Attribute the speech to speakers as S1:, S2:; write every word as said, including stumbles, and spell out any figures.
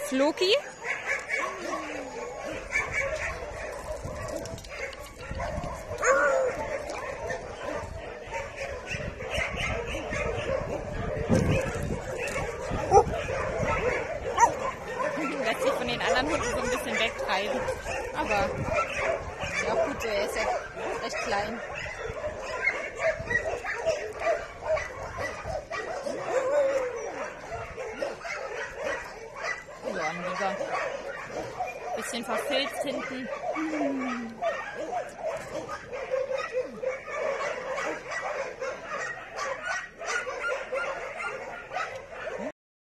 S1: Floki. Lässt sich von den anderen Hunden so ein bisschen wegtreiben. Aber ja gut, der ist ja recht klein. Ja, ein Lieber. Bisschen verfilzt hinten.